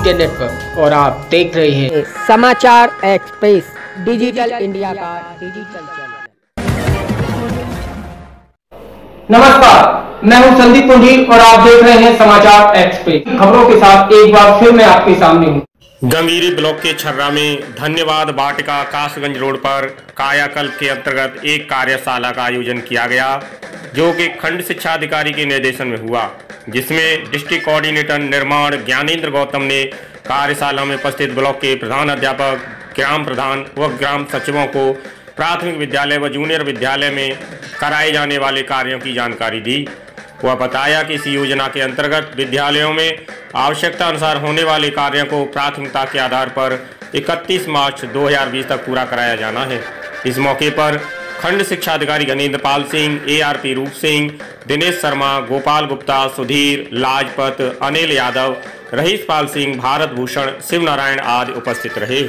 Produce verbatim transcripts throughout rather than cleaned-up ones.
Media network और आप देख रहे हैं समाचार एक्सप्रेस, डिजिटल इंडिया का डिजिटल चैनल। नमस्कार, मैं हूं संदीप पुंजी और आप देख रहे हैं समाचार एक्सप्रेस। खबरों के साथ एक बार फिर मैं आपके सामने हूं। गंगीरी ब्लॉक के छर्रा में धन्यवाद वाटिका कासगंज रोड पर कायाकल्प के अंतर्गत एक कार्यशाला का आयोजन किया गया, जो कि खंड शिक्षा अधिकारी के निर्देशन में हुआ, जिसमें डिस्ट्रिक्ट कोऑर्डिनेटर निर्माण ज्ञानेंद्र गौतम ने कार्यशाला में उपस्थित ब्लॉक के प्रधान अध्यापक, ग्राम प्रधान व ग्राम सचिवों को प्राथमिक विद्यालय व जूनियर विद्यालय में कराए जाने वाले कार्यों की जानकारी दी। वह बताया कि इस योजना के अंतर्गत विद्यालयों में आवश्यकता अनुसार होने वाले कार्यों को प्राथमिकता के आधार पर इकतीस मार्च दो हज़ार बीस तक पूरा कराया जाना है। इस मौके पर खंड शिक्षा अधिकारी Ganendra Pal Singh, A R P Roop Singh, Dinesh Sharma, Gopal Gupta, Sudhir, Lajpat, Anil Yadav, रहीश पाल सिंह, भारत भूषण, शिव नारायण आदि उपस्थित रहे।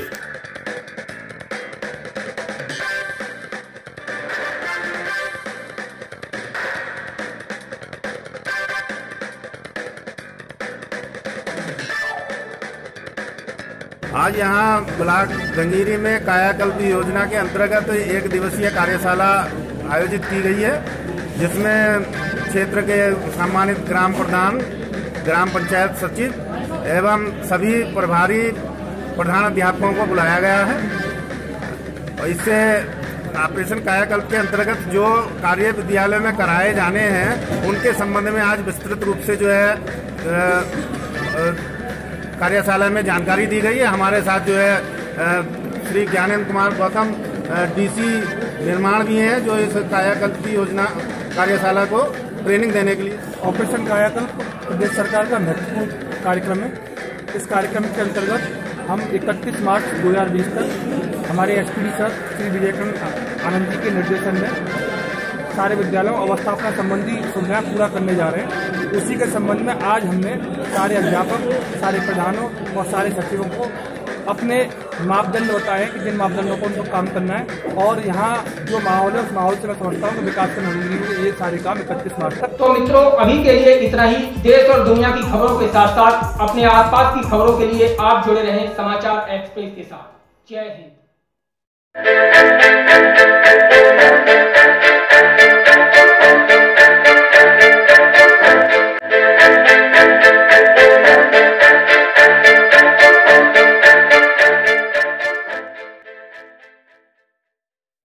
आज यहाँ ब्लॉक गंगीरी में कायाकल्प योजना के अंतर्गत एक दिवसीय कार्यशाला आयोजित की गई है, जिसमें क्षेत्र के सम्मानित ग्राम प्रधान, ग्राम पंचायत सचिव एवं सभी प्रभारी प्रधान अध्यापकों को बुलाया गया है। और इससे ऑपरेशन कायाकल्प के अंतर्गत जो कार्य विद्यालय में कराए जाने हैं उनके संबंध में आज विस्तृत रूप से जो है आ, आ, कार्यशाला में जानकारी दी गई है। हमारे साथ जो है श्री ज्ञानेंद्र कुमार गौतम डीसी निर्माण भी हैं, जो इस कायाकल्प की योजना कार्यशाला को ट्रेनिंग देने के लिए। ऑपरेशन कायाकल्प प्रदेश सरकार का महत्वपूर्ण कार्यक्रम है। इस कार्यक्रम के अंतर्गत हम इकतीस मार्च दो हज़ार बीस तक हमारे S P D sir Shri Vijaykant Anand ji के निर्देशन में सारे विद्यालयों अवस्थापना संबंधी सुविधाएं पूरा करने जा रहे हैं। उसी के संबंध में आज हमने सारे अध्यापक, सारे प्रधानों और सारे सचिवों को अपने मापदंड बताए कि जिन मापदंडों को उनको काम करना है, और यहाँ जो माहौल है उस माहौल से मैं समझता हूँ कि विकास की मंजूरी ये सारे काम इकतीस मार्च तक। तो मित्रों, अभी के लिए इतना ही। देश और दुनिया की खबरों के साथ साथ अपने आसपास की खबरों के लिए आप जुड़े रहें समाचार एक्सप्रेस के साथ। जय हिंद।